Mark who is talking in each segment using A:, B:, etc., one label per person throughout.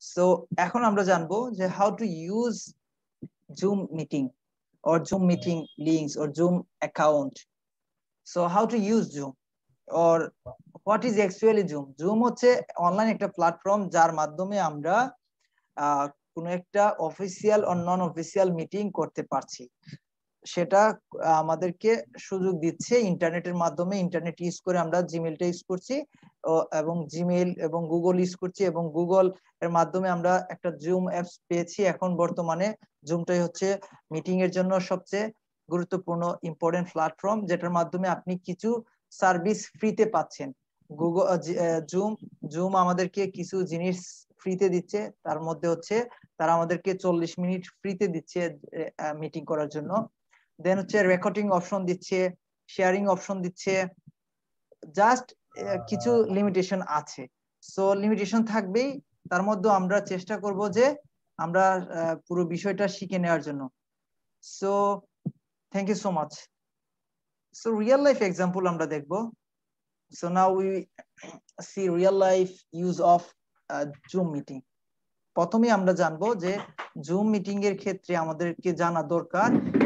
A: So এখন আমরা জানবো যে how to use Zoom meeting or Zoom meeting links or Zoom account. So how to use Zoom or what is actually Zoom? Zoom হচ্ছে online একটা platform যার মাধ্যমে আমরা কোনো একটা অফিসিয়াল ও নন অফিসিয়াল মিটিং করতে পারছি। সেটা আমাদেরকে সুযোগ দিচ্ছে ইন্টারনেটের মাধ্যমে। ইন্টারনেট ইউজ করে আমরা জিমেলটা ইউজ করছি এবং জিমেল এবং গুগল ইউজ করছি এবং গুগল এর মাধ্যমে আমরা একটা জুম অ্যাপস পেয়েছি। এখন বর্তমানে জুমটাই হচ্ছে মিটিং এর জন্য সবচেয়ে গুরুত্বপূর্ণ ইম্পর্টেন্ট প্ল্যাটফর্ম, যেটার মাধ্যমে আপনি কিছু সার্ভিস ফ্রিতে পাচ্ছেন। গুগল জুম আমাদেরকে কিছু জিনিস ফ্রিতে দিচ্ছে, তার মধ্যে হচ্ছে তারা আমাদেরকে 40 মিনিট ফ্রিতে দিচ্ছে মিটিং করার জন্য। দেন হচ্ছে রেকর্ডিং অপশন দিচ্ছে, শেয়ারিং অপশন দিচ্ছে, জাস্ট কিছু লিমিটেশন আছে। সো লিমিটেশন থাকবেই, তার মধ্যে আমরা চেষ্টা করব যে আমরা পুরো বিষয়টা শিখে নেওয়ার জন্য। So thank you so much. So real life example আমরা দেখব। So now we see real life use of Zoom meeting. প্রথমে আমরা জানবো যে জুম মিটিং এর ক্ষেত্রে আমাদেরকে জানা দরকার,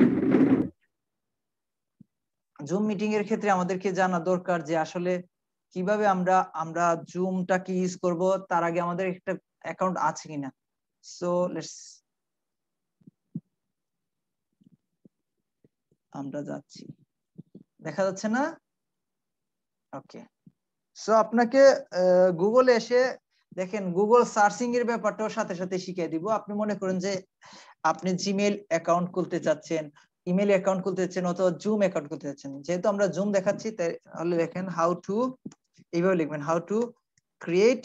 A: জুম মিটিং এর ক্ষেত্রে আমাদেরকে জানা দরকার যে আসলে কিভাবে আমরা জুমটাকে ইউজ করব। তার আগে আমাদের একটা অ্যাকাউন্ট আছে কিনা। সো লেটস আমরা যাচ্ছি, দেখা যাচ্ছে না? ওকে। সো আপনাকে গুগলে এসে দেখেন, গুগল সার্চিং এর ব্যাপারটাও সাথে সাথে শিখিয়ে দিব। আপনি মনে করেন যে আপনি জিমেল অ্যাকাউন্ট খুলতে চাচ্ছেন, ইমেল অ্যাকাউন্ট খুলতে চাচ্ছেন অথবা জুম অ্যাকাউন্ট খুলতে চাচ্ছেন। যেহেতু আমরা জুম দেখাচ্ছি তাহলে দেখেন হাউ টু, এইভাবে লিখবেন how to create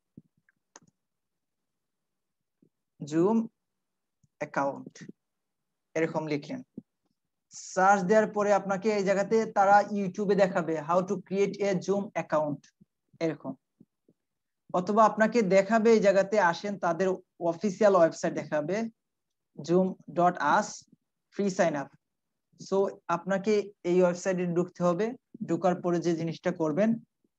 A: Zoom account, এরকম লিখলেন। সার্চ দেওয়ার পরে আপনাকে এই জায়গাতে তারা ইউটিউবে দেখাবে how to create a Zoom account এরকম, অথবা আপনাকে দেখাবে এই জায়গাতে আসেন তাদের অফিসিয়াল ওয়েবসাইট দেখাবে zoom.us free sign up. So আপনাকে এই ওয়েবসাইটে ঢুকতে হবে। ঢোকার পরে যে জিনিসটা করবেন,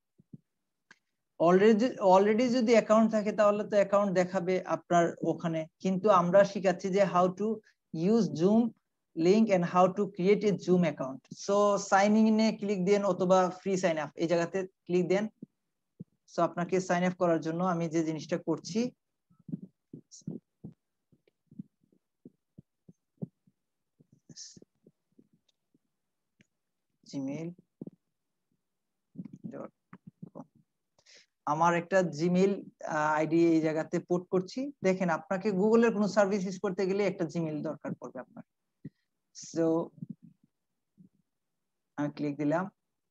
A: অলরেডি যদি অ্যাকাউন্ট থাকে তাহলে তো অ্যাকাউন্ট দেখাবে আপনার ওখানে, কিন্তু আমরা শিখাচ্ছি যে how to use Zoom link and how to create a Zoom account. So sign in এ ক্লিক দেন অথবা ফ্রি সাইন আপ এই জায়গাতে ক্লিক দেন। সো আপনাকে সাইন আপ করার জন্য আমি যে জিনিসটা করছি, gmail.com, আমার একটা জিমেইল আইডি এই জায়গাতে পোর্ট করছি। দেখেন আপনাকে গুগলের কোনো সার্ভিস ইউজ করতে গেলে একটা জিমেইল দরকার পড়বে আপনার। সো আমি ক্লিক দিলাম,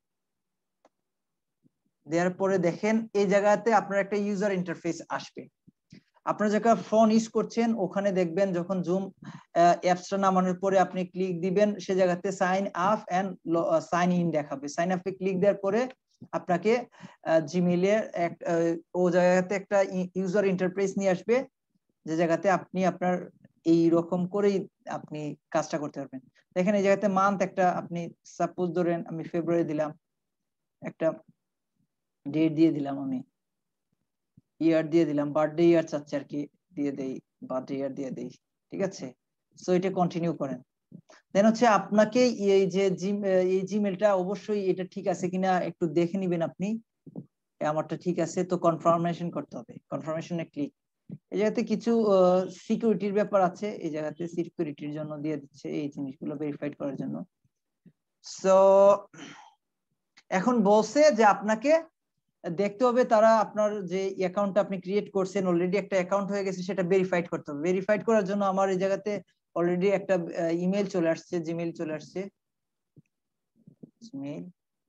A: দেওয়ার পরে দেখেন এই জায়গাতে আপনার একটা ইউজার ইন্টারফেস আসবে। আপনার যখন ফোন ইউজ করছেন ওখানে দেখবেন যখন জুম অ্যাপসটা নামানোর পরে আপনি ক্লিক দিবেন, সে জায়গাতে sign up and sign in দেখাবে। সাইন আপে ক্লিক দেওয়ার পরে আপনাকে জিমেইলের ও জায়গাতে একটা ইউজার ইন্টারফেস নিয়ে আসবে, যে জায়গাতে আপনি আপনার এই রকম করেই আপনি কাজটা করতে পারবেন। দেখেন এই জায়গাতে মান্থ একটা আপনি সাপোজ ধরেন আমি ফেব্রুয়ারি দিলাম, একটা ডেট দিয়ে দিলাম, আমি ইয়ার দিয়ে দিলাম, বার্থডে ইয়ার চাচ্ছি আর কি, দিয়ে দেই বার্থডে ইয়ার দিয়ে দেই, ঠিক আছে। সো এটা কন্টিনিউ করেন। দেন হচ্ছে আপনাকে এই যে এই জিমেলটা অবশ্যই এটা ঠিক আছে কিনা একটু দেখে নেবেন আপনি, আমারটা ঠিক আছে তো কনফার্মেশন করতে হবে। কনফার্মেশনে ক্লিক, এই জায়গাতে কিছু সিকিউরিটির ব্যাপার আছে, এই জায়গাতে সিকিউরিটির জন্য দিয়ে দিচ্ছে এই জিনিসগুলো ভেরিফাইড করার জন্য। সো এখন বলছে যে আপনাকে দেখতে হবে তারা আপনার যে অ্যাকাউন্টটা আপনি ক্রিয়েট করছেন, অলরেডি একটা অ্যাকাউন্ট হয়ে গেছে, সেটা ভেরিফাইড করতে হবে। ভেরিফাইড করার জন্য আমার এই জায়গাতে অলরেডি একটা ইমেল চলে আসছে, জিমেইল চলে আসছে। জিমেইল,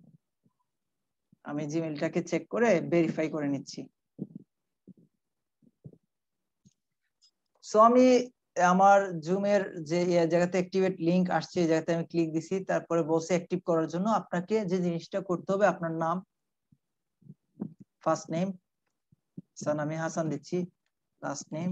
A: আমি জিমেইলটাকে চেক করে ভেরিফাই করে নিচ্ছি। সো আমি আমার জুমের যে জায়গাতে অ্যাক্টিভেট লিংক আসছে এই জায়গাতে আমি ক্লিক দিছি, তারপরে বলছে অ্যাক্টিভ করার জন্য আপনাকে যে জিনিসটা করতে হবে আপনার নাম, ফার্স্ট নেম, আমি হাসান দিচ্ছি, লাস্ট নেম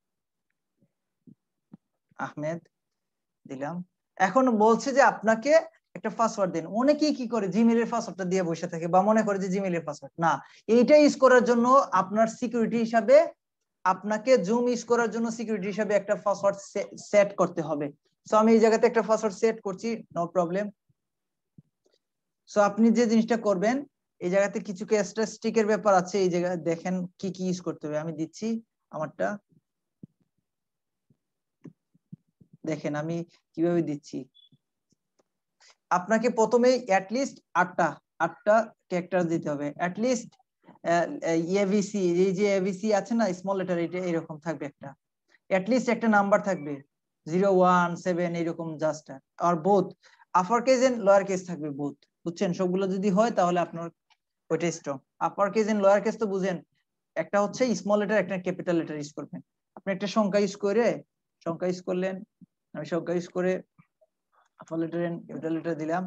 A: আহমেদ দিলাম। এখন বলছে যে আপনাকে একটা পাসওয়ার্ড দিন। অনেকেই কি করে জিমেইলের পাসওয়ার্ডটা দিয়ে বসে থাকে বা মনে করে যে জিমেইলের পাসওয়ার্ড না, এইটা ইউজ করার জন্য আপনার সিকিউরিটি হিসাবে আপনাকে জুম ইউজ করার জন্য সিকিউরিটি হিসাবে একটা পাসওয়ার্ড সেট করতে হবে। সো আমি এই জায়গাতে একটা পাসওয়ার্ড সেট করছি, নো প্রবলেম। সো আপনি যে জিনিসটা করবেন, এই জায়গাতে কিছু ক্যারেক্টারিস্টিকের ব্যাপার আছে, এই জায়গায় দেখেন কি কি ইউজ করতে হবে। আমি দিচ্ছি আমারটা, দেখেন আমি কিভাবে দিচ্ছি। আপনাকে প্রথমে অ্যাটলিস্ট আটটা ক্যারেক্টার দিতে হবে, অ্যাটলিস্ট এবিসি, এই যে এবিসি আছে না স্মল লেটার, এটা এরকম থাকবে একটা, অ্যাটলিস্ট একটা নাম্বার থাকবে 0 1 7 এরকম, জাস্ট আর both upper case and lower case থাকবে বোথ, বুঝছেন? সবগুলো যদি হয় তাহলে আপনার ওইটা strong. Upper case and lower case তো বুঝেন, একটা হচ্ছে স্মল লেটার, একটা ক্যাপিটাল লেটার ইউজ করবেন। আপনি একটা সংখ্যা ইউজ করলেন, আমি সংখ্যা ইউজ করে upper letter and capital letter দিলাম।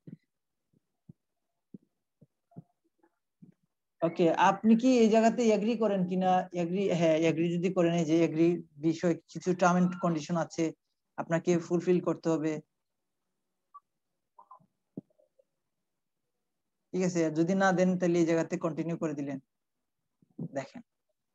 A: ওকে, আপনি কি এই জায়গাতে এগ্রি করেন কিনা? এগ্রি, হ্যাঁ এগ্রি যদি করেন, এই যে এগ্রি বিষয় কিছু টার্ম এন্ড কন্ডিশন আছে আপনাকে ফুলফিল করতে হবে, ঠিক আছে? যদি না দেন তাহলে এই জায়গাতে কন্টিনিউ করে দিলেন। দেখেন,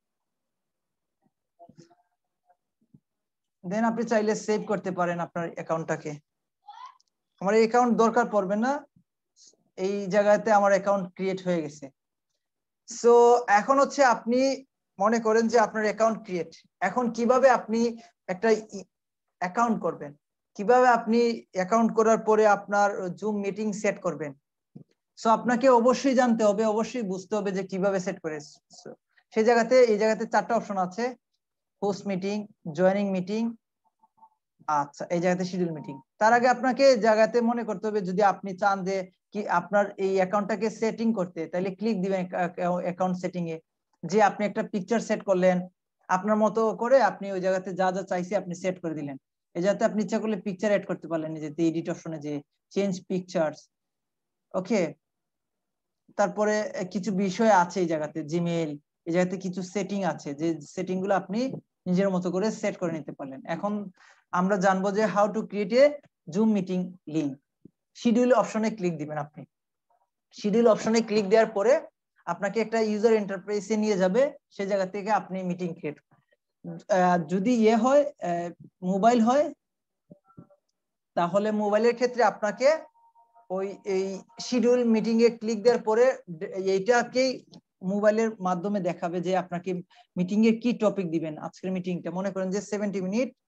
A: দেন আপনি চাইলে সেভ করতে পারেন আপনার অ্যাকাউন্টটাকে। আমার এই অ্যাকাউন্ট দরকার পড়বে না, এই জায়গাতে আমার অ্যাকাউন্ট ক্রিয়েট হয়ে গেছে। সো এখন হচ্ছে আপনি মনে করেন যে আপনার অ্যাকাউন্ট ক্রিয়েট, এখন কিভাবে আপনি একটা অ্যাকাউন্ট করবেন, কিভাবে আপনি অ্যাকাউন্ট করার পরে আপনার জুম মিটিং সেট করবেন। সো আপনাকে অবশ্যই জানতে হবে, অবশ্যই বুঝতে হবে যে কিভাবে সেট করে। সেই জায়গাতে এই জায়গাতে 4টা অপশন আছে, হোস্ট মিটিং, জয়েনিং মিটিং, আচ্ছা এই জায়গাতে শিডিউল মিটিং। তার আগে আপনাকে জায়গাতে মনে করতে হবে, যদি আপনি চান যে কি আপনার এই অ্যাকাউন্টটাকে সেটিং করতে, তাহলে ক্লিক দিবেন অ্যাকাউন্ট সেটিং এ, যে আপনি একটা পিকচার সেট করলেন আপনার মতো করে, আপনি ওই জায়গাতে যা যা চাইছে আপনি সেট করে দিলেন। এই জায়গাতে আপনি ইচ্ছা করলে পিকচার এড করতে পারলেন, নিজেতে এডিট অপশনে যে চেঞ্জ পিকচার্স, ওকে। তারপরে কিছু বিষয় আছে এই জায়গাতে, জিমেইল, এই জায়গাতে কিছু সেটিং আছে, যে সেটিং গুলো আপনি নিজের মতো করে সেট করে নিতে পারলেন। এখন আমরা জানবো যে how to create a Zoom meeting link. Schedule অপশনে ক্লিক দিবেন আপনি। শিডিউল অপশনে ক্লিক দেওয়ার পরে আপনাকে একটা ইউজার ইন্টারফেসে নিয়ে যাবে, সেই জায়গা থেকে আপনি মিটিং ক্রিয়েট, যদি হয় মোবাইল হয়, তাহলে মোবাইলের ক্ষেত্রে আপনাকে ওই এই শিডিউল মিটিং এ ক্লিক দেওয়ার পরে এইটাকেই মোবাইলের মাধ্যমে দেখাবে যে আপনাকে মিটিং এ কি টপিক দিবেন। আজকের মিটিংটা মনে করেন যে 70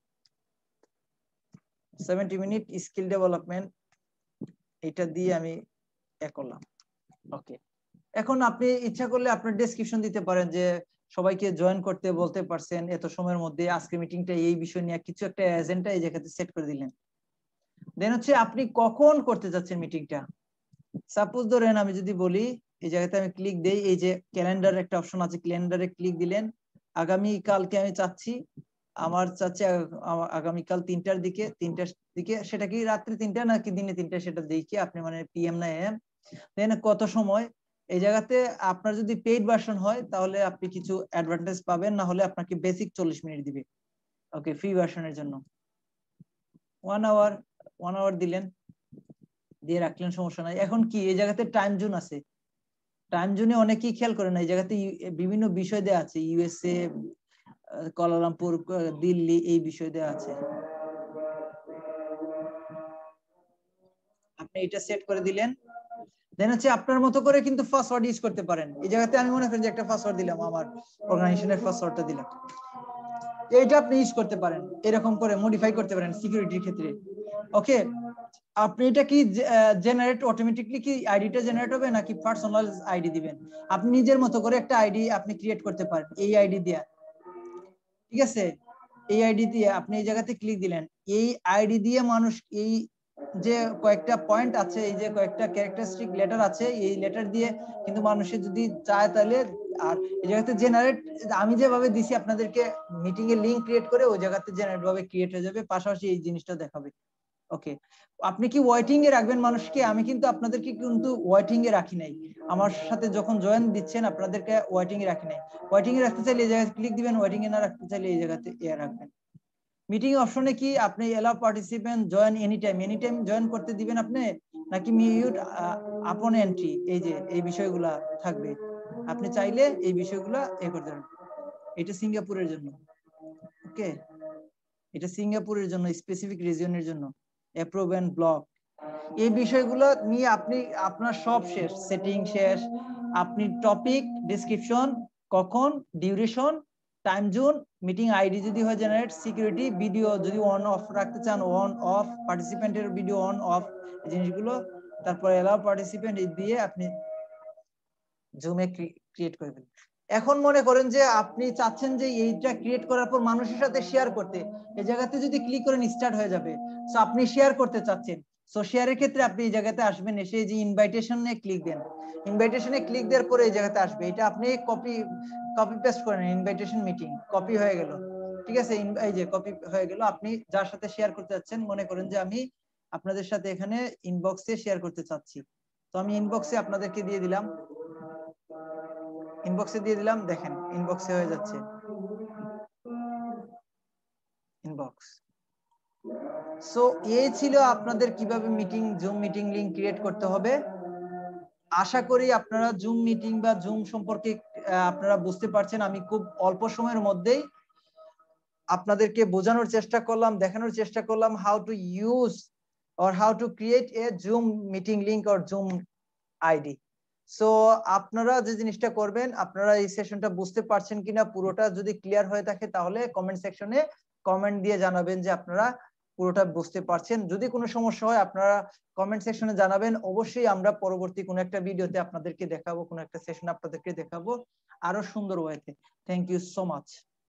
A: মিনিট স্কিল ডেভেলপমেন্ট, এটা দিয়ে আমি করলাম, ওকে। এখন আপনি ইচ্ছা করলে আপনার ডেসক্রিপশন দিতে পারেন যে সবাইকে জয়েন করতে বলতে পারছেন এত সময়ের মধ্যে, আজকে মিটিংটা এই বিষয় নিয়ে কিছু একটা এজেন্ডা এই জায়গাতে সেট করে দিলেন। দেন হচ্ছে আপনি কখন করতে যাচ্ছেন মিটিংটা। সাপোজ ধরেন আমি যদি বলি, এই জায়গাতে আমি ক্লিক দেই, এই যে ক্যালেন্ডার একটা অপশন আছে, ক্যালেন্ডারে ক্লিক দিলেন, আগামী কালকে আমি চাচ্ছি, আমার চাচ্ছি আগামীকাল 3টার দিকে, সেটা কি রাত্রি 3টা নাকি দিনে 3টা সেটা দেখি আপনি, মানে পিএম না এম, দেন কত সময়। এই জায়গাতে আপনার যদি পেইড ভার্সন হয় তাহলে আপনি কিছু অ্যাডভান্টেজ পাবেন, না হলে আপনাকে বেসিক 40 মিনিট দিবে, ওকে। ফ্রি ভার্সনের জন্য 1 আওয়ার দিলেন, দিয়ে রাখলেন, সমস্যা নাই। এখন কি এই জায়গাতে টাইম জোন আছে, টাইম জোনে অনেকেই খেয়াল করে না, এই জায়গাতে বিভিন্ন বিষয় দেওয়া আছে, ইউএসএ, কুয়ালালামপুর, দিল্লি, এই বিষয় দেওয়া আছে। আপনি এটা সেট করে দিলেন, দেন হচ্ছে আপনার মতো করে কিন্তু পাসওয়ার্ড ইউজ করতে পারেন। এই জায়গাতে আমি মনে করি যে একটা পাসওয়ার্ড দিলাম, আমার অর্গানাইজেশনের পাসওয়ার্ডটা দিলাম, এইটা আপনি ইউজ করতে পারেন, এরকম করে মডিফাই করতে পারেন সিকিউরিটির ক্ষেত্রে, ওকে। আপনি এটা কি জেনারেট অটোমেটিকলি, কি আইডিটা জেনারেট হবে নাকি পার্সোনাল আইডি দিবেন? আপনি নিজের মতো করে একটা আইডি আপনি ক্রিয়েট করতে পারেন এই আইডি দিয়ে, ঠিক আছে? এই আইডি দিয়ে আপনি এই জায়গাতে ক্লিক দিলেন, এই আইডি দিয়ে মানুষ, এই যে কয়েকটা পয়েন্ট আছে, এই যে কয়েকটা ক্যারেক্টারিস্টিক লেটার আছে, এই লেটার দিয়ে কিন্তু মানুষের যদি চায় তাহলে, আর এই জায়গাতে জেনারেট, আমি যেভাবে দিছি আপনাদেরকে মিটিং এর লিংক ক্রিয়েট করে, ওই জায়গাতে জেনারেট ভাবে ক্রিয়েট হয়ে যাবে, পাশাপাশি এই জিনিসটা দেখাবে, ওকে। আপনি কি ওয়েটিং এ রাখবেন মানুষকে? আমি কিন্তু আপনাদেরকে কিন্তু ওয়েটিং এ রাখি নাই, আমার সাথে যখন জয়েন দিচ্ছেন আপনাদেরকে ওয়েটিং এ রাখি নাই। ওয়েটিং এ রাখতে চাইলে এই জায়গায় ক্লিক দিবেন, ওয়েটিং এ না রাখতে চাইলে এই জায়গাতে রাখবেন। মিটিং অপশনে কি আপনি allow participant join any time join করতে দিবেন আপনি, নাকি মিউট আপন এন্ট্রি, এই যে এই বিষয়গুলা থাকবে, আপনি চাইলে এই বিষয়গুলা করতে পারেন। এটা সিঙ্গাপুরের জন্য, ওকে, এটা সিঙ্গাপুরের জন্য, স্পেসিফিক রিজিয়নের জন্য অ্যাপ্রুভ এন্ড ব্লক। এই বিষয়গুলো নিয়ে আপনি আপনার সব শেষ, সেটিং শেষ, আপনি টপিক ডেসক্রিপশন, কখন, duration, time zone, meeting ID যদি হয় জেনারেট, সিকিউরিটি, ভিডিও যদি অন অফ রাখতে চান অন অফ, পার্টিসিপেন্টের ভিডিও অন অফ, এই জিনিসগুলো, তারপর এলাও পার্টিসিপেন্ট দিয়ে আপনি জুমে ক্রিয়েট করবেন। এখন মনে করেন যে আপনি চাচ্ছেন যে এইটা ক্রিয়েট করার পর মানুষের সাথে শেয়ার করতে, এই জায়গাতে যদি ক্লিক করেন স্টার্ট হয়ে যাবে। সো আপনি শেয়ার করতে চাচ্ছেন, সো শেয়ারের ক্ষেত্রে আপনি এই জায়গাতে আসবেন, এসে যে ইনভাইটেশনে ক্লিক দেন, ইনভাইটেশনে ক্লিক দেওয়ার পরে এই জায়গাতে আসবে, এটা আপনি কপি পেস্ট করেন, ইনভাইটেশন মিটিং কপি হয়ে গেল, ঠিক আছে, এই যে কপি হয়ে গেল। আপনি যার সাথে শেয়ার করতে চাচ্ছেন, মনে করেন যে আমি আপনাদের সাথে এখানে ইনবক্সে শেয়ার করতে চাচ্ছি, তো আমি ইনবক্সে আপনাদেরকে দিয়ে দিলাম, ইনবক্সে দিয়ে দিলাম, দেখেন ইনবক্সে হয়ে যাচ্ছে, ইনবক্স। সো এই ছিল আপনাদের কিভাবে meeting, Zoom meeting link create করতে হবে। আশা করি আপনারা জুম মিটিং বা জুম সম্পর্কে আপনারা বুঝতে পারছেন। আমি খুব অল্প সময়ের মধ্যেই আপনাদেরকে বোঝানোর চেষ্টা করলাম, দেখানোর চেষ্টা করলাম how to use or how to create a Zoom meeting link or Zoom ID. So আপনারা যে জিনিসটা করবেন, আপনারা এই সেশনটা বুঝতে পারছেন কিনা, পুরোটা যদি ক্লিয়ার হয়ে থাকে তাহলে কমেন্ট সেকশনে কমেন্ট দিয়ে জানাবেন যে আপনারা পুরোটা বুঝতে পারছেন। যদি কোনো সমস্যা হয় আপনারা কমেন্ট সেকশনে জানাবেন, অবশ্যই আমরা পরবর্তী কোনো একটা ভিডিওতে আপনাদেরকে দেখাবো, কোনো একটা সেশন আপনাদেরকে দেখাবো আরো সুন্দর ওয়েতে। Thank you so much.